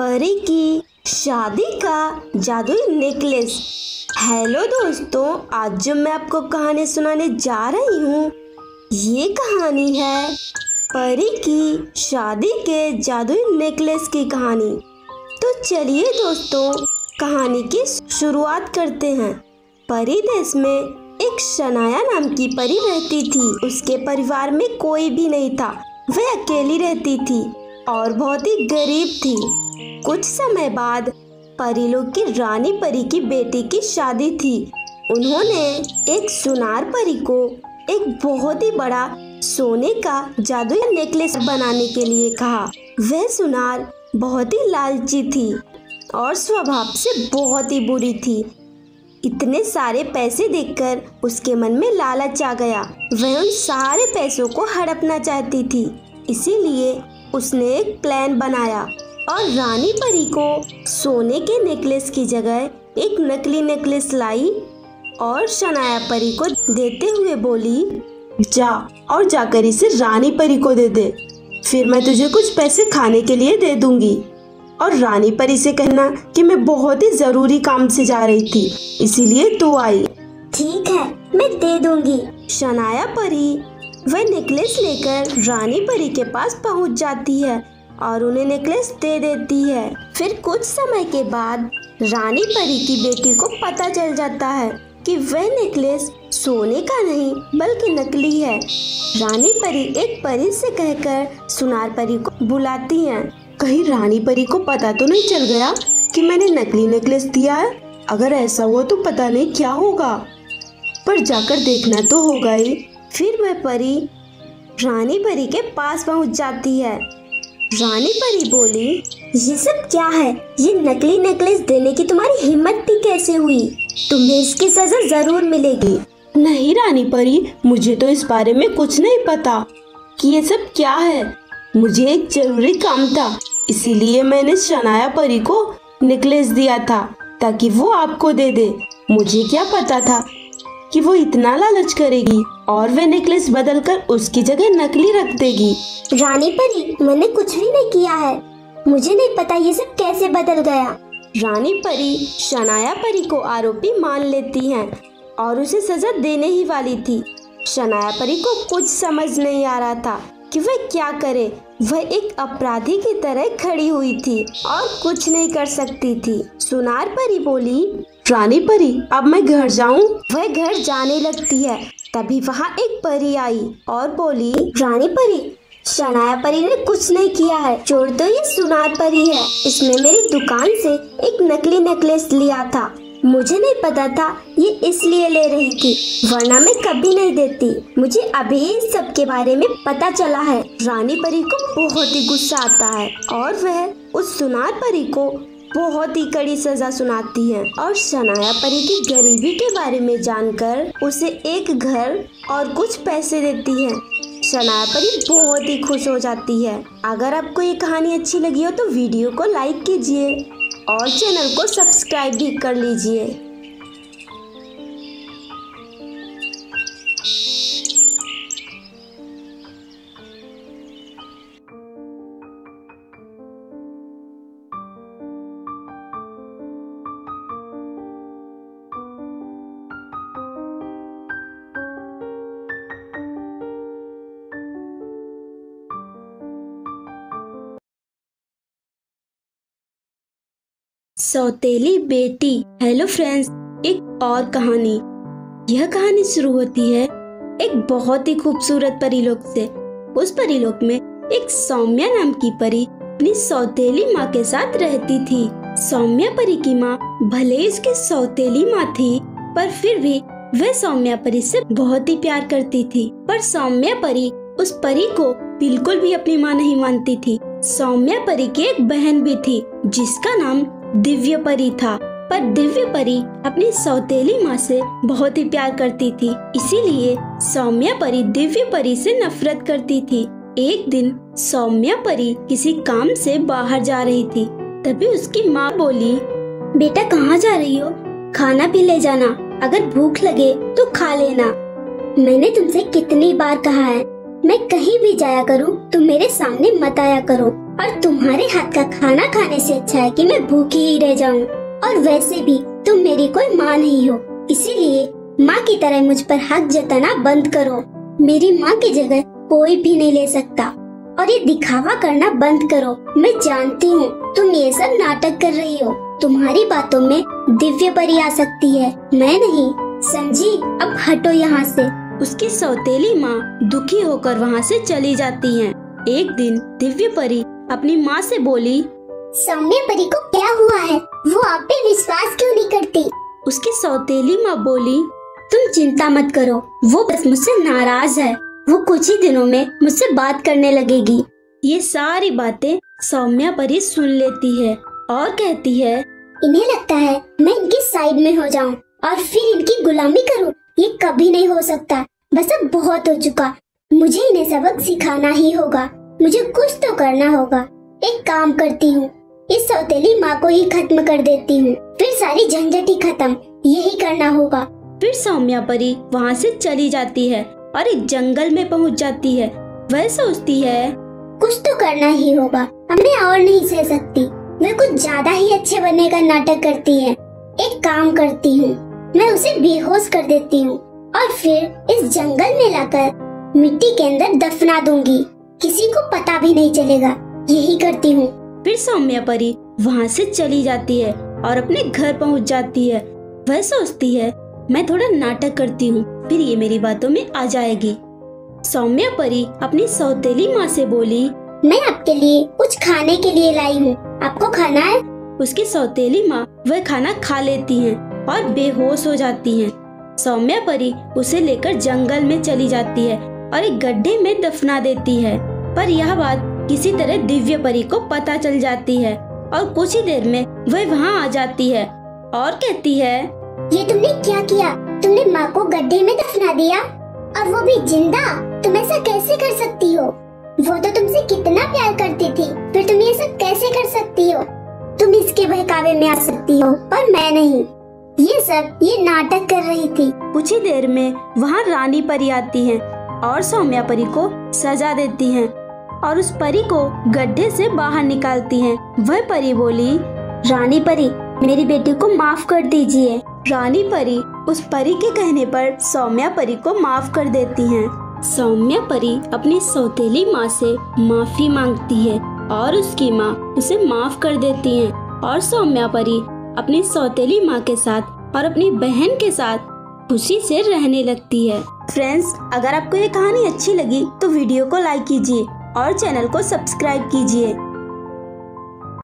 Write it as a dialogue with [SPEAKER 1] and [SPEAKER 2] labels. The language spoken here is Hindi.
[SPEAKER 1] परी की शादी का जादुई नेकलेस। हेलो दोस्तों, आज जो मैं आपको कहानी सुनाने जा रही हूँ, ये कहानी है परी की शादी के जादुई नेकलेस की कहानी। तो चलिए दोस्तों, कहानी की शुरुआत करते हैं। परी देश में एक शनाया नाम की परी रहती थी। उसके परिवार में कोई भी नहीं था। वह अकेली रहती थी और बहुत ही गरीब थी। कुछ समय बाद परी लोग की रानी परी की बेटी की शादी थी। उन्होंने एक सुनार परी को एक बहुत ही बड़ा सोने का जादुई नेकलेस बनाने के लिए कहा। वह सुनार बहुत ही लालची थी और स्वभाव से बहुत ही बुरी थी। इतने सारे पैसे देखकर उसके मन में लालच आ गया। वह उन सारे पैसों को हड़पना चाहती थी। इसीलिए उसने एक प्लान बनाया और रानी परी को सोने के नेकलेस की जगह एक नकली नेकलेस लाई और शनाया परी को देते हुए बोली, जा और जाकर इसे रानी परी को दे दे। फिर मैं तुझे कुछ पैसे खाने के लिए दे दूंगी। और रानी परी से कहना कि मैं बहुत ही जरूरी काम से जा रही थी, इसीलिए तू आई।
[SPEAKER 2] ठीक है, मैं दे दूंगी।
[SPEAKER 1] शनाया परी वह नेकलेस लेकर रानी परी के पास पहुंच जाती है और उन्हें नेकलेस दे देती है। फिर कुछ समय के बाद रानी परी की बेटी को पता चल जाता है कि वह नेकलेस सोने का नहीं बल्कि नकली है। रानी परी एक परी से कहकर सुनार परी को बुलाती हैं। कहीं रानी परी को पता तो नहीं चल गया कि मैंने नकली नेकलेस दिया है? अगर ऐसा हुआ तो पता नहीं क्या होगा, पर जाकर देखना तो होगा ही। फिर वह परी रानी परी के पास पहुंच जाती है। रानी परी बोली,
[SPEAKER 2] ये सब क्या है? ये नकली नेकलेस देने की तुम्हारी हिम्मत भी कैसे हुई? तुम्हें इसकी सजा जरूर मिलेगी।
[SPEAKER 1] नहीं रानी परी, मुझे तो इस बारे में कुछ नहीं पता कि ये सब क्या है। मुझे एक जरूरी काम था, इसीलिए मैंने शनाया परी को नेकलेस दिया था ताकि वो आपको दे दे। मुझे क्या पता था कि वो इतना लालच करेगी और वह नेकलेस बदलकर उसकी जगह नकली रख देगी।
[SPEAKER 2] रानी परी, मैंने कुछ भी नहीं किया है। मुझे नहीं पता ये सब कैसे बदल गया।
[SPEAKER 1] रानी परी शनाया परी को आरोपी मान लेती हैं और उसे सजा देने ही वाली थी। शनाया परी को कुछ समझ नहीं आ रहा था कि वह क्या करे। वह एक अपराधी की तरह खड़ी हुई थी और कुछ नहीं कर सकती थी। सुनार परी बोली, रानी परी, अब मैं घर जाऊं? वह घर जाने लगती है, तभी वहाँ एक परी आई और बोली,
[SPEAKER 2] रानी परी, शनाया परी ने कुछ नहीं किया है। चोर तो ये सुनार परी है। इसने मेरी दुकान से एक नकली नेकलेस लिया था। मुझे नहीं पता था ये इसलिए ले रही थी, वरना मैं कभी नहीं देती। मुझे अभी इस सब के बारे में पता चला है।
[SPEAKER 1] रानी परी को बहुत ही गुस्सा आता है और वह उस सुनार परी को बहुत ही कड़ी सजा सुनाती है और शनाया परी की गरीबी के बारे में जानकर उसे एक घर और कुछ पैसे देती है। शनाया परी बहुत ही खुश हो जाती है। अगर आपको ये कहानी अच्छी लगी हो तो वीडियो को लाइक कीजिए और चैनल को सब्सक्राइब भी कर लीजिए। सौतेली बेटी। हेलो फ्रेंड्स, एक और कहानी। यह कहानी शुरू होती है एक बहुत ही खूबसूरत परीलोक से। उस परीलोक में एक सौम्या नाम की परी अपनी सौतेली माँ के साथ रहती थी। सौम्या परी की माँ भले ही उसकी सौतेली माँ थी, पर फिर भी वह सौम्या परी से बहुत ही प्यार करती थी। पर सौम्या परी उस परी को बिल्कुल भी अपनी माँ नहीं मानती थी। सौम्या परी की एक बहन भी थी जिसका नाम दिव्य परी था, पर दिव्य परी अपनी सौतेली माँ से बहुत ही प्यार करती थी। इसीलिए सौम्या परी दिव्य परी से नफरत करती थी। एक दिन सौम्या परी किसी काम से बाहर जा रही थी, तभी उसकी माँ बोली,
[SPEAKER 2] बेटा कहाँ जा रही हो? खाना भी ले जाना, अगर भूख लगे तो खा लेना। मैंने तुमसे कितनी बार कहा है मैं कहीं भी जाया करूँ तुम मेरे सामने मत आया करो, और तुम्हारे हाथ का खाना खाने से अच्छा है कि मैं भूखी ही रह जाऊँ। और वैसे भी तुम मेरी कोई माँ नहीं हो, इसीलिए माँ की तरह मुझ पर हक जताना बंद करो। मेरी माँ की जगह कोई भी नहीं ले सकता, और ये दिखावा करना बंद करो। मैं जानती हूँ तुम ये सब नाटक कर रही हो, तुम्हारी बातों में दिव्य परी आ सकती है, मैं नहीं, समझी? अब हटो यहाँ से।
[SPEAKER 1] उसकी सौतेली माँ दुखी होकर वहाँ से चली जाती है। एक दिन दिव्य परी अपनी माँ से बोली,
[SPEAKER 2] सौम्य परी को क्या हुआ है? वो आप पे विश्वास क्यों नहीं करती?
[SPEAKER 1] उसकी सौतेली माँ बोली,
[SPEAKER 2] तुम चिंता मत करो, वो बस मुझसे नाराज है, वो कुछ ही दिनों में मुझसे बात करने लगेगी।
[SPEAKER 1] ये सारी बातें सौम्या परी सुन लेती है और कहती है,
[SPEAKER 2] इन्हें लगता है मैं इनकी साइड में हो जाऊं और फिर इनकी गुलामी करूं, ये कभी नहीं हो सकता। बस अब बहुत हो चुका, मुझे इन्हें सबक सिखाना ही होगा, मुझे कुछ तो करना होगा। एक काम करती हूँ, इस सौतेली माँ को ही खत्म कर देती हूँ, फिर सारी झंझट ही खत्म, यही करना होगा।
[SPEAKER 1] फिर सौम्या परी वहाँ से चली जाती है और एक जंगल में पहुँच जाती है। वह सोचती है,
[SPEAKER 2] कुछ तो करना ही होगा, अब मैं और नहीं सह सकती। वह कुछ ज्यादा ही अच्छे बनने का नाटक करती है। एक काम करती हूँ, मैं उसे बेहोश कर देती हूँ और फिर इस जंगल में लाकर मिट्टी के अंदर दफना दूंगी, किसी को पता भी नहीं चलेगा, यही करती हूँ।
[SPEAKER 1] फिर सौम्या परी वहाँ से चली जाती है और अपने घर पहुँच जाती है। वह सोचती है, मैं थोड़ा नाटक करती हूँ, फिर ये मेरी बातों में आ जाएगी। सौम्या परी अपनी सौतेली माँ से बोली,
[SPEAKER 2] मैं आपके लिए कुछ खाने के लिए लाई हूँ, आपको खाना है?
[SPEAKER 1] उसकी सौतेली माँ वह खाना खा लेती हैं और बेहोश हो जाती हैं। सौम्या परी उसे लेकर जंगल में चली जाती है और एक गड्ढे में दफना देती है। पर यह बात किसी तरह दिव्य परी को पता चल जाती है और कुछ ही देर में वह वहाँ आ जाती है और कहती है,
[SPEAKER 2] ये तुमने क्या किया? तुमने माँ को गड्ढे में दफना दिया और वो भी जिंदा? तुम ऐसा कैसे कर सकती हो? वो तो तुमसे कितना प्यार करती थी, फिर तुम ये सब कैसे कर सकती हो? तुम इसके बहकावे में आ सकती हो, पर मैं नहीं। ये नाटक कर रही थी।
[SPEAKER 1] कुछ ही देर में वहाँ रानी परी आती है और सौम्या परी को सजा देती हैं और उस परी को गड्ढे से बाहर निकालती हैं। वह परी बोली,
[SPEAKER 2] रानी परी, मेरी बेटी को माफ कर दीजिए।
[SPEAKER 1] रानी परी उस परी के कहने पर सौम्या परी को माफ कर देती हैं। सौम्या परी अपनी सौतेली माँ से माफी मांगती है और उसकी माँ उसे माफ कर देती हैं और सौम्या परी अपनी सौतेली माँ के साथ और अपनी बहन के साथ खुशी से रहने लगती है। फ्रेंड्स, अगर आपको ये कहानी अच्छी लगी तो वीडियो को लाइक कीजिए और चैनल को सब्सक्राइब कीजिए।